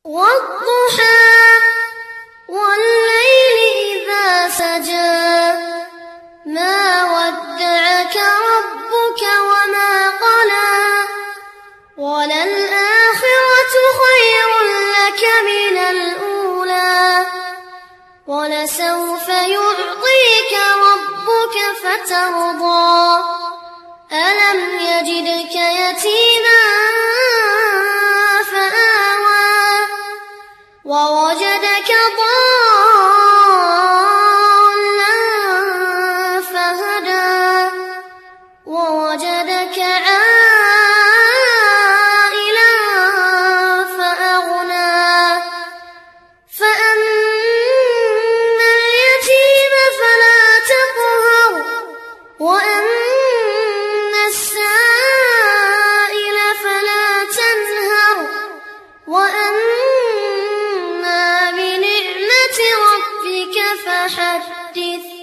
والضحى والليل إذا سجى ما ودعك ربك وما قلى وللآخرة خير لك من الأولى ولسوف يعطيك ربك فترضى ألم يجدك يتيما فآوى ووجدك ضالا فهدى ووجدك عائلا فأغنى فأما اليتيم فلا تقهر وأما السائل فلا تنهر وأما بنعمة ربك فحدث.